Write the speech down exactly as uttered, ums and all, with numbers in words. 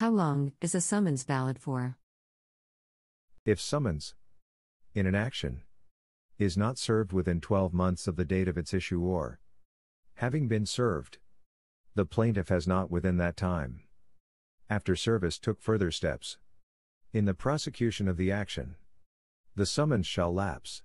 How long is a summons valid for? If summons, in an action, is not served within twelve months of the date of its issue or, having been served, the plaintiff has not within that time, after service took further steps in the prosecution of the action, the summons shall lapse.